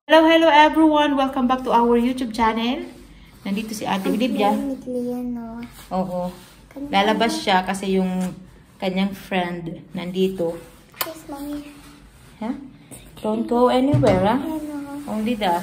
Hello, hello everyone! Welcome back to our YouTube channel. Nandito si Ate Olivia. Oo. Lalabas siya kasi yung kanyang friend nandito. Yes, Mommy. Huh? Don't go anywhere, ha? Only that.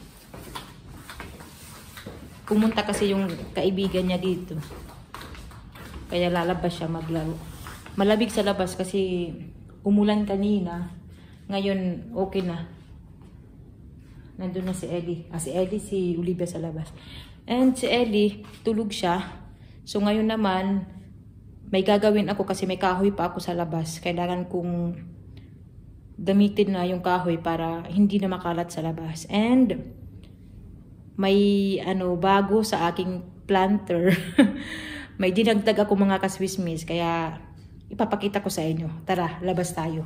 Pumunta kasi yung kaibigan niya dito. Kaya lalabas siya maglaro. Malamig sa labas kasi umulan kanina. Ngayon, okay na. Nandun na si Ellie. Si Ellie, si Olivia sa labas. And si Ellie, tulog siya. So ngayon naman, may gagawin ako kasi may kahoy pa ako sa labas. Kailangan kong gamitin na yung kahoy para hindi na makalat sa labas. And may bago sa aking planter. May dinagdag ako mga kaswismis. Kaya ipapakita ko sa inyo. Tara, labas tayo.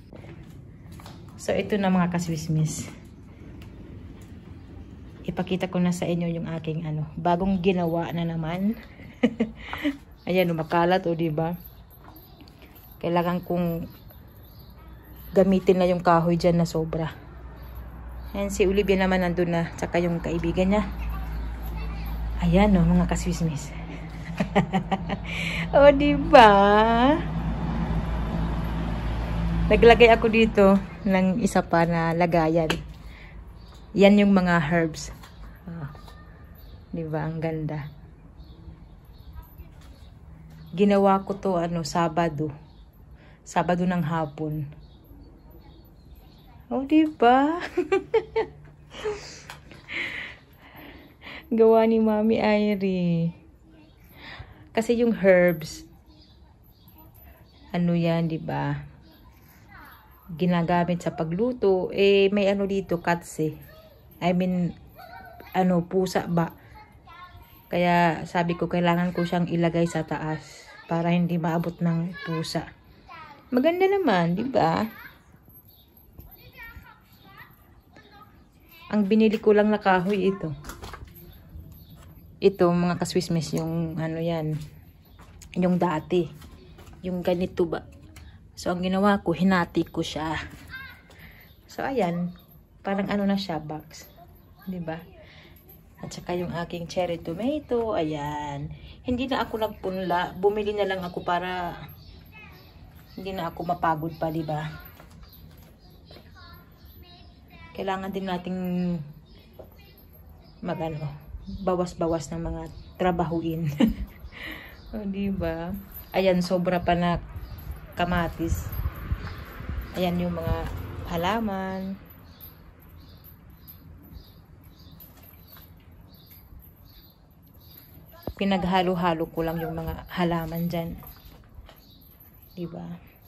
So ito na mga kaswismis. Ipakita ko na sa inyo yung aking bagong ginawa na naman. Ayan, makalat o diba? Kailangan kong gamitin na yung kahoy dyan na sobra. Ayan, si Olivia naman nandun na, tsaka yung kaibigan niya. Ayan o, mga kaswismis. O diba? Naglagay ako dito ng isa pa na lagayan. Yan yung mga herbs. Diba? Ang ganda. Ginawa ko to Sabado. Sabado ng hapon. Oh, diba? Gawa ni Mami Irie. Kasi yung herbs, yan, diba? Ginagamit sa pagluto. May dito, katse. I mean, pusa ba? Kaya sabi ko, kailangan ko siyang ilagay sa taas para hindi maabot ng pusa. Maganda naman, di ba? Ang binili ko lang na kahoy ito. Ito, mga kaswismis, yung yan. Yung dati. Yung ganito ba? So, ang ginawa ko, hinati ko siya. So, ayan. Parang na siya, box. Diba? At saka yung aking cherry tomato. Ayan. Hindi na ako nagpunla. Bumili na lang ako para hindi na ako mapagod pa, diba? Kailangan din nating bawas-bawas ng mga trabahuin. O, diba? Ayan, sobra pa na kamatis. Ayan yung mga halaman. Pinaghalo-halo ko lang yung mga halaman dyan. Diba?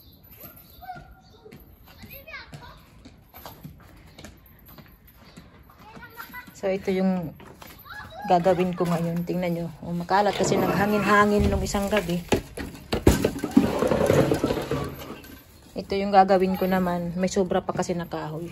So, ito yung gagawin ko ngayon. Tingnan nyo. Makalat kasi naghangin-hangin nung isang gabi. Ito yung gagawin ko naman. May sobra pa kasi na kahoy.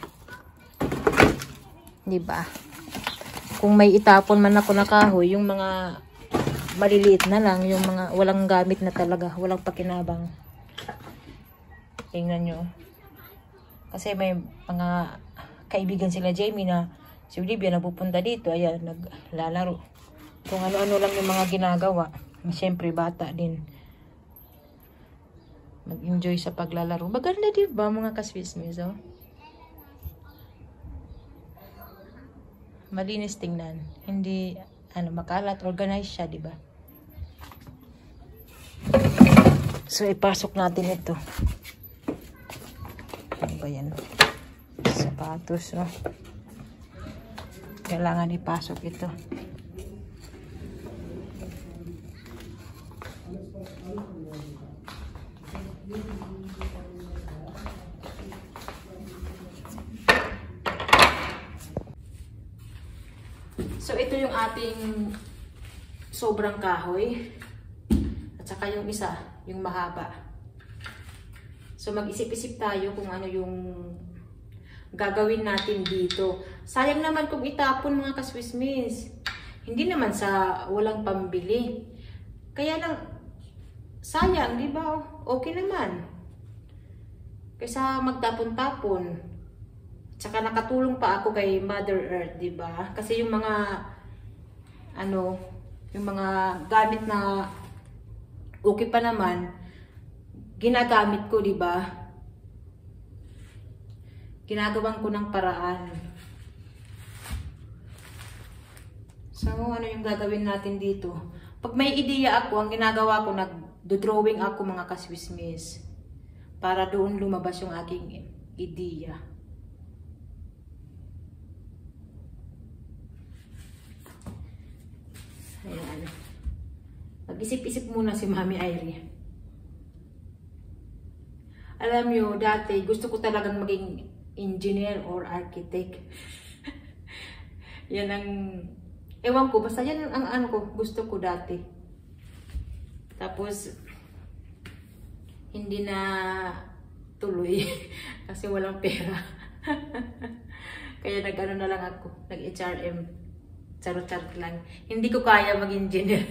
Diba? Kung may itapon man ako na kahoy, yung mga maliliit na lang, yung mga walang gamit na talaga, walang pakinabang. Tingnan nyo. Kasi may mga kaibigan sila Jamie na si Olivia napupunta dito, ayan, naglalaro. Kung ano-ano lang yung mga ginagawa. Siyempre, bata din. Mag-enjoy sa paglalaro. Maganda diba mga kaswismis, oh? Malinis tingnan. Hindi, makalat, organized siya, diba? So, ipasok natin ito. Ano ba yan? Sapatos, oh. Kailangan ipasok ito. So, ito yung ating sobrang kahoy. At saka yung isa, yung mahaba. So, mag-isip-isip tayo kung ano yung gagawin natin dito. Sayang naman kung itapon mga kaswismis. Hindi naman sa walang pambili. Kaya lang, sayang, di ba? Okay naman. Kaysa magtapon-tapon. Tsaka nakatulong pa ako kay Mother Earth, di ba? Kasi yung mga yung mga gamit na okay pa naman, ginagamit ko, di ba? Ginagawan ko ng paraan. So, ano yung gagawin natin dito? Pag may ideya ako, ang ginagawa ko, nag-drawing ako mga kaswismis. Para doon lumabas yung aking ideya. Ayan. Mag-isip-isip muna si Mami Irie. Alam nyo, dati gusto ko talagang maging engineer or architect. Yan ang, ewan ko, basta yan ang ano ko, gusto ko dati. Tapos, hindi na tuloy kasi walang pera. Kaya nag-ano na lang ako, nag-HRM. Charot-charot lang. Hindi ko kaya mag-engineer.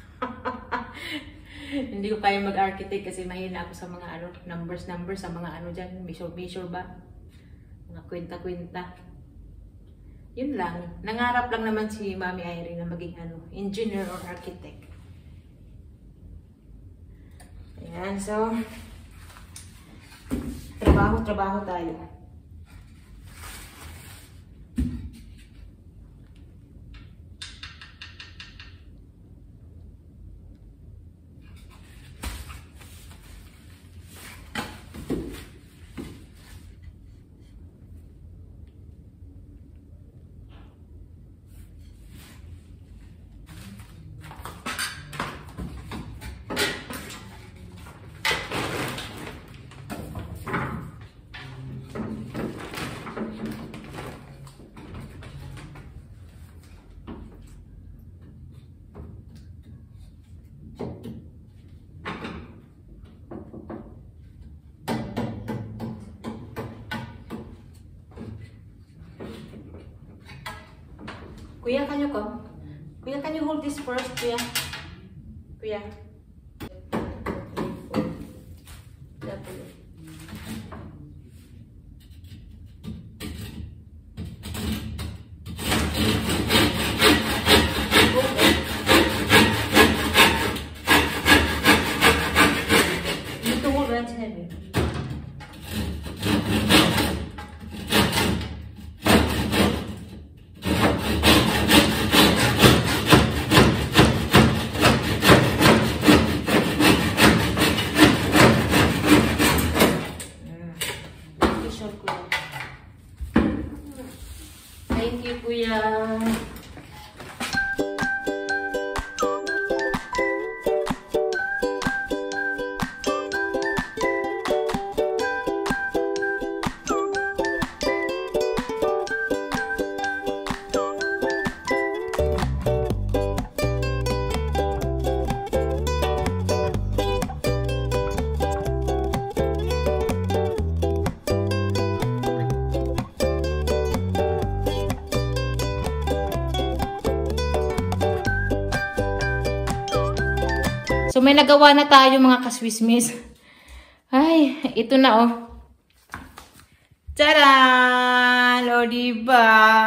Hindi ko kaya mag-architect kasi mahina ako sa mga ano, numbers sa mga ano dyan, measure ba? Mga kwenta-kwenta. Yun lang. Nangarap lang naman si Mami Irie na maging ano, engineer or architect. Ayan, so trabaho tayo. Kuya, can you hold this first, Kuya? Kuya. Ito hold right heavy. Thank you, Kuya. So, may nagawa na tayo mga kaswismis. Ay, ito na oh. Tcharan! O, diba?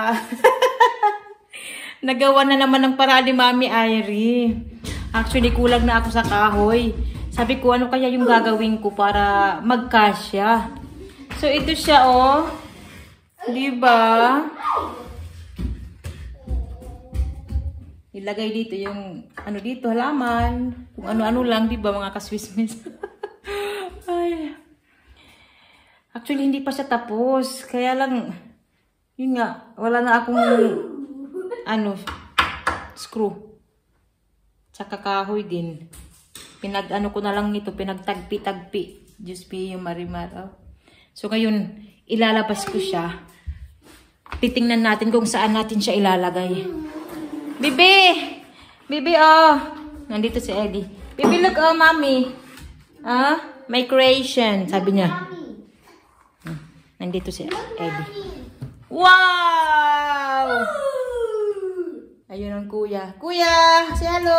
Nagawa na naman ng paraan ni Mami Irie. Actually, kulang na ako sa kahoy. Sabi ko, ano kaya yung gagawin ko para magkasya? So, ito siya oh. Diba? Ilagay dito yung, ano dito, halaman. Kung ano-ano lang, di ba mga kaswismis? Ay. Actually, hindi pa siya tapos. Kaya lang, yun nga, wala na akong, screw. Tsaka kahoy din. Pinag-ano ko na lang ito, pinagtagpi-tagpi. Diyos be yung marimar. Oh. So, ngayon, ilalabas ko siya. Titingnan natin kung saan natin siya ilalagay. Bibi! Bibi, oh! Nandito si Eddie. Bibi, look, oh, Mommy. Ah? My creation, sabi niya. Nandito si Eddie. Wow! Ayun ang kuya. Kuya! Say hello!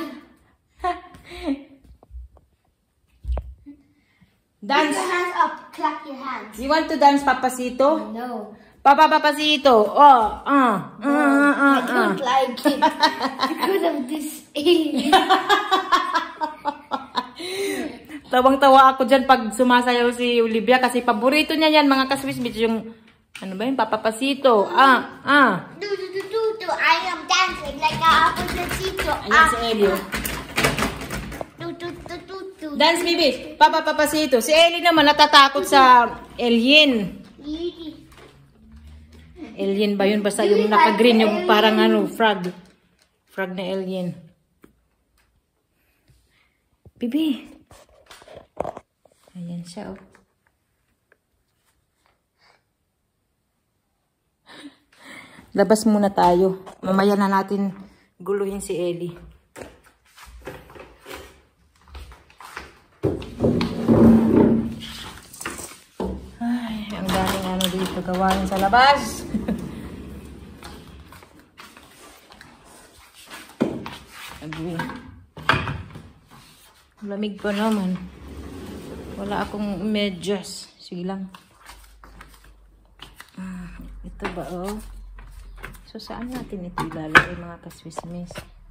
Dance! Hands up! clap your hands. You want to dance Papacito? No. Papacito. Oh, I don't like it because of this alien. Tawang-tawa ako dyan pag sumasayaw si Olivia kasi paborito niya yan mga kaswismits yung ano ba yun? Papacito. Do. I am dancing like a Papacito. Ayan si Ellie. Do. Dance baby. Papacito. Si Ellie naman natatakot sa alien. Alien ba yun? Basta yung naka-green yung parang ano, frog. Frog na alien. Bibi. Ayan siya, oh. Labas muna tayo. Mamaya na natin guluhin si Ellie. Ay, ang daming ano dito gawain sa labas. Lamig pa naman. Wala akong medyas. Sige lang. Ito ba, oh? So, saan natin ito ilalagay mga kaswismis?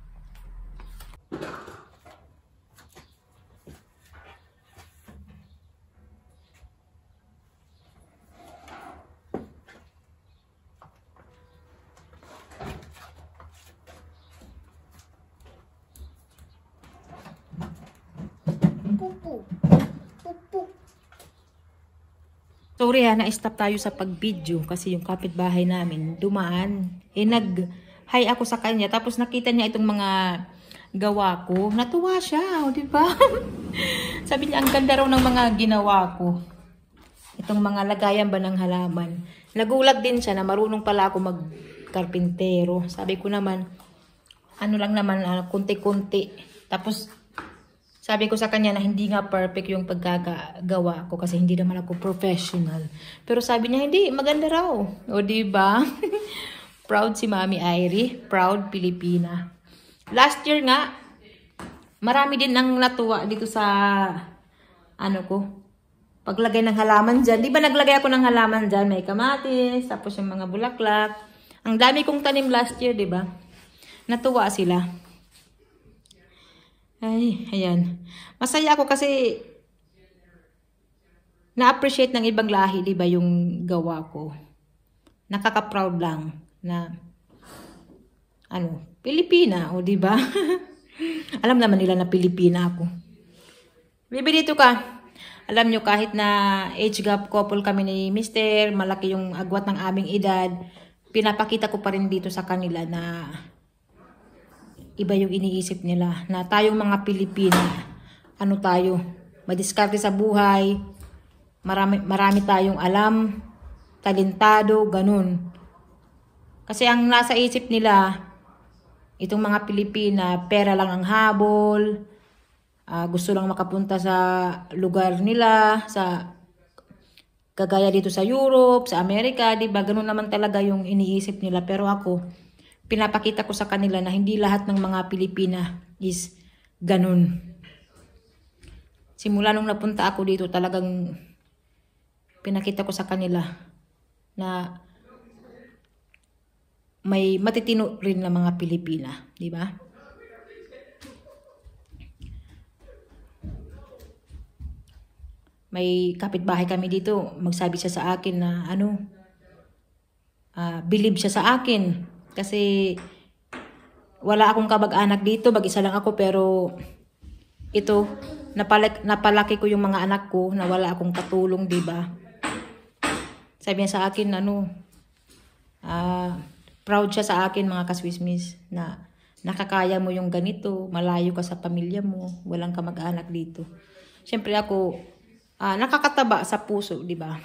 Sorry ha, na-stop tayo sa pag-video kasi yung kapitbahay namin dumaan. Nag-hi ako sa kanya tapos nakita niya itong mga gawa ko. Natuwa siya, di ba? Sabi niya, ang ganda raw ng mga ginawa ko. Itong mga lagayan ba ng halaman. Nagulat din siya na marunong pala ako mag-karpintero. Sabi ko naman, ano lang naman, kunti-kunti. Tapos, sabi ko sa kanya na hindi nga perfect yung pagkagawa ko kasi hindi naman ako professional. Pero sabi niya, hindi, maganda raw. O, diba? Proud si Mami Irie. Proud Pilipina. Last year nga, marami din ang natuwa dito sa, ano ko, paglagay ng halaman dyan. Di ba naglagay ako ng halaman dyan? May kamatis, tapos yung mga bulaklak. Ang dami kong tanim last year, di ba? Natuwa sila. Ay, ayan. Masaya ako kasi na-appreciate ng ibang lahi, di ba, yung gawa ko. Nakaka-proud lang na ano, Pilipina, o di ba? Alam naman nila na Pilipina ako. Bibi, dito ka. Alam nyo, kahit na age gap couple kami ni Mister, malaki yung agwat ng aming edad, pinapakita ko pa rin dito sa kanila na iba yung iniisip nila. Na tayong mga Pilipina, ano tayo, madiskarte sa buhay, marami tayong alam, talentado, ganun. Kasi ang nasa isip nila, itong mga Pilipina, pera lang ang habol, gusto lang makapunta sa lugar nila, sa kagaya dito sa Europe, sa Amerika, diba? Ganun naman talaga yung iniisip nila. Pero ako, pinapakita ko sa kanila na hindi lahat ng mga Pilipina is ganun. Simula nung napunta ako dito, talagang pinakita ko sa kanila na may matitino rin na mga Pilipina, di ba? May kapitbahay kami dito, magsabi siya sa akin na ano, believe siya sa akin. Kasi wala akong kabag-anak dito, mag-isa lang ako, pero ito, napalaki ko yung mga anak ko na wala akong katulong, di ba? Sabi niya sa akin, ano, proud siya sa akin, mga kaswismis, na nakakaya mo yung ganito, malayo ka sa pamilya mo, walang kamag-anak dito. Siyempre ako, nakakataba sa puso, di ba?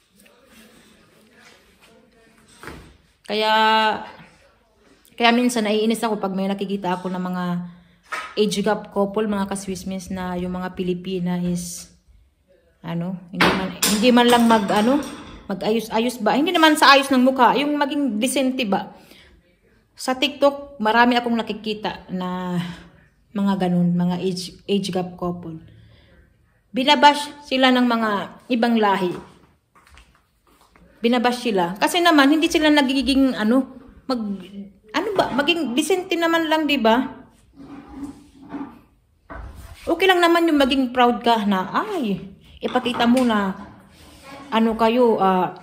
Kaya minsan naiinis ako pag may nakikita ako ng mga age gap couple, mga kaswismis, na yung mga Pilipina is ano, hindi man lang mag-ayos-ayos ba? Hindi naman sa ayos ng mukha, yung maging decente ba? Sa TikTok, marami akong nakikita na mga ganun, mga age gap couple. binabash sila ng mga ibang lahi. Binabash sila. Kasi naman, hindi sila nagiging, maging decent naman lang, di ba? Okay lang naman yung maging proud ka na, ipakita mo na, kayo,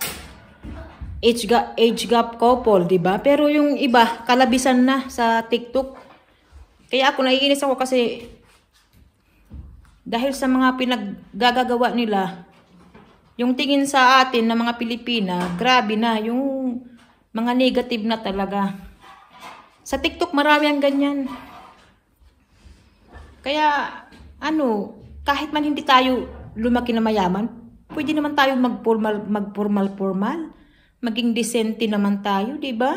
age gap couple, di ba? Pero yung iba, kalabisan na sa TikTok. Kaya ako, naiinis ako kasi, dahil sa mga pinaggagawa nila, yung tingin sa atin na mga Pilipina, grabe na, yung mga negative na talaga. Sa TikTok, marami ang ganyan. Kaya, kahit man hindi tayo lumaki na mayaman, pwede naman tayo magformal. Maging decente naman tayo, di ba?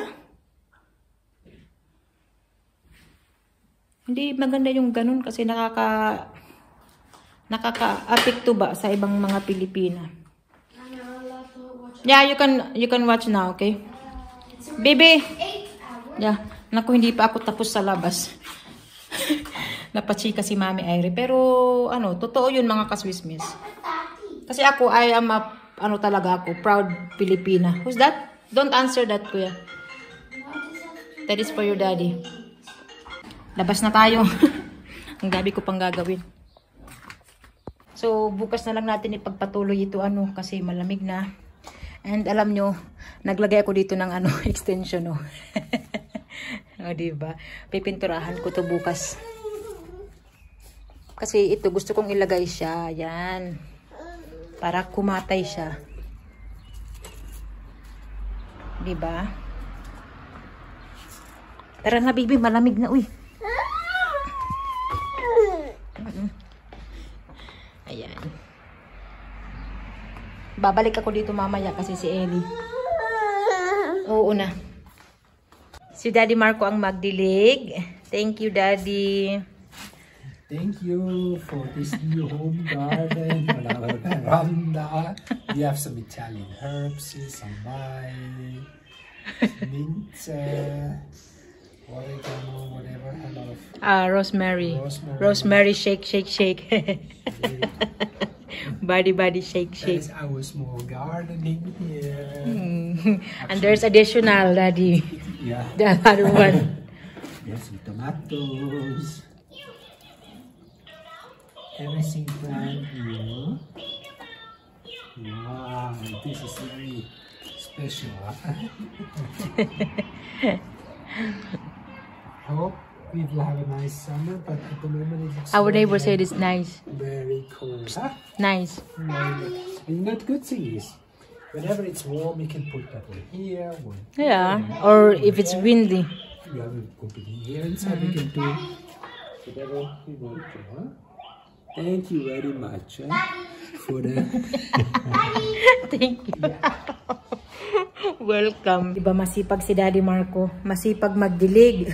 Hindi maganda yung ganun kasi nakaka-apekto ba sa ibang mga Pilipina. Yeah, you can watch now, okay? Baby. Yeah, naku, hindi pa ako tapos sa labas. Napachika si Mami Aire. Pero, totoo yun mga kaswismis. Kasi ako, I am talaga ako, proud Filipina. Who's that? Don't answer that, kuya. That is for your daddy. Labas na tayo. Ang gabi ko pang gagawin. So, bukas na lang natin ipagpatuloy ito, kasi malamig na. And alam nyo, naglagay ako dito ng extension, O, diba? Pipinturahan ko to bukas. Kasi ito, gusto kong ilagay siya. Yan. Para kumatay siya. Diba? Tara na, baby. Malamig na, uy. Ayan. Babalik ako dito mamaya kasi si Ellie. Oo na. Si Daddy Marco ang magdilig. Thank you, Daddy. Thank you for this new home garden. Veranda. We have some Italian herbs, some thyme, mint, oregano, whatever. A lot of rosemary. Rosemary shake. Body shake. That is our small gardening here. And there's additional, Daddy. Yeah. The other one. Yes, some tomatoes. Everything brand new. Wow, this is very special. I hope we will have a nice summer, but at the moment it looks Our neighbor said it's nice. very cold. Huh? Nice. And that good thing is, whenever it's warm, you can put that one here, one Yeah. Or if it's windy. we have it completely here inside. We can do whatever we want to. Huh? Thank you very much for the. Thank you. Welcome. Diba masipag si Daddy Marco? Masipag magdilig.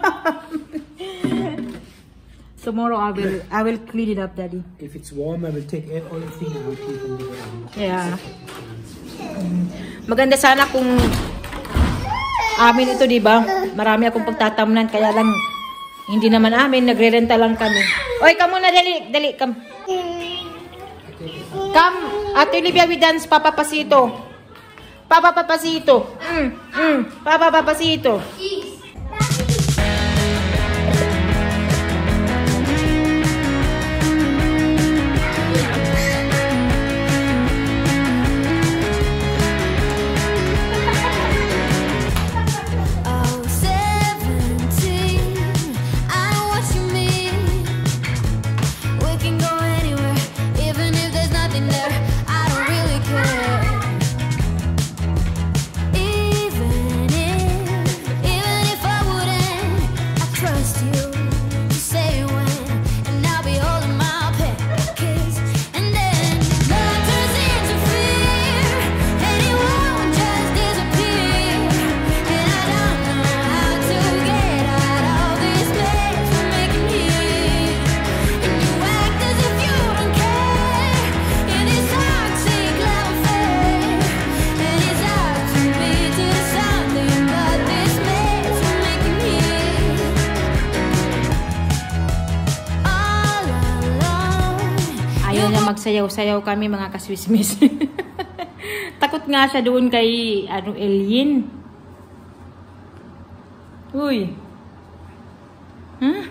Tomorrow I will clean it up, Daddy. If it's warm, I will take everything out from the ground. Yeah. Maganda sana kung amin ito, diba? Marami akong pagtatamnan, kaya lang hindi naman amin, nagre-renta lang kami. Oy, come muna, dali, come. Come, Ate Olivia, we dance, Papa Pasito. Papa Papasito. Papa Papasito. Even Ayaw niya magsayaw-sayaw kami mga kaswismis. Takot nga siya doon kay alien. Uy. Huh?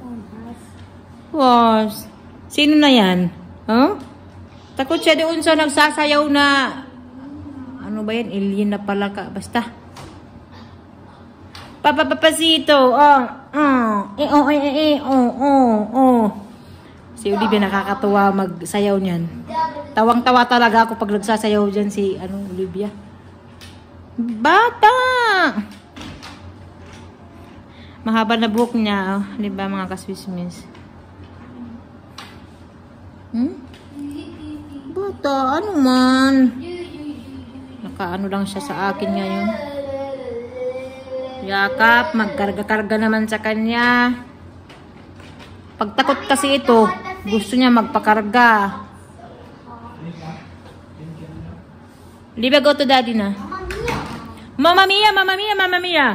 Was. Sino na yan? Huh? Takot siya doon sa nagsasayaw na ano ba yan? Alien na pala ka. Basta. Papapapasito. Si Olivia nakakatuwa magsayaw niyan. Tawang-tawa talaga ako pag nagsasayaw dyan si Olivia. Bata! Mahaba na buhok niya. Di ba mga kaswismis? Bata, ano man? Nakaano lang siya sa akin ngayon. Yakap, magkarga-karga naman sa kanya. Pagtakot kasi ito, gusto niya magpakarga. Olivia, go to daddy na. Mama Mia, Mama Mia, Mama Mia.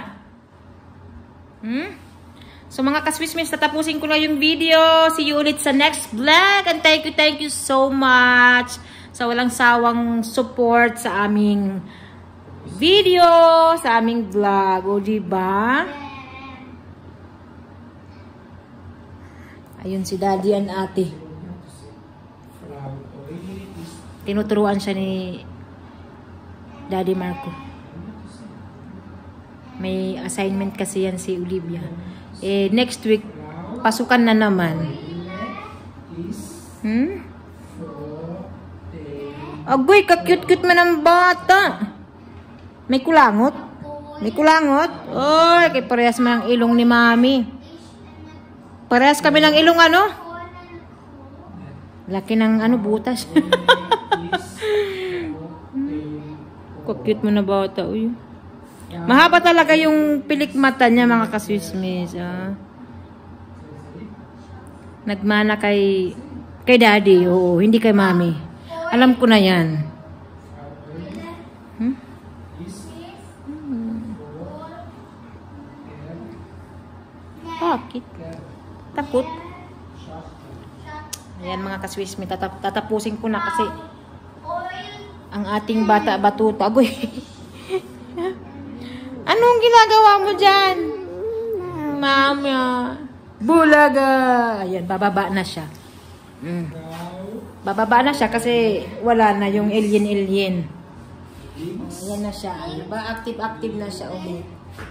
So mga kaswismis, tatapusin ko na yung video. See you ulit sa next vlog. And thank you so much sa walang sawang support sa aming video, sa aming vlog. O diba? Ayun si daddy and ate. Tinuturuan siya ni Daddy Marco. May assignment kasi yan si Olivia. Next week, pasukan na naman. Agoy, ka-cute-cute man ang bata. May kulangot? May kulangot? Oy, kay parehas man ang ilong ni Mami. Parehas kami ng ilong laki ng butas. Ka-cute mo na bata. Uy. Mahaba talaga yung pilik mata niya mga kaswismis. Nagmana kay daddy. Oo, hindi kay Mami. Alam ko na yan. Bakit? Takot. Ayan mga kaswismis. Tatapusin ko na kasi ang ating bata batuta. Agoy. Anong ginagawa mo dyan? Mama. Bulaga. Ayan, bababa na siya. Bababa na siya kasi wala na yung alien. Ayan na siya. Active na siya ulit.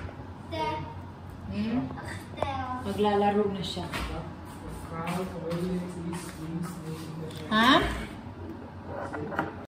Maglalaro na siya. Ha?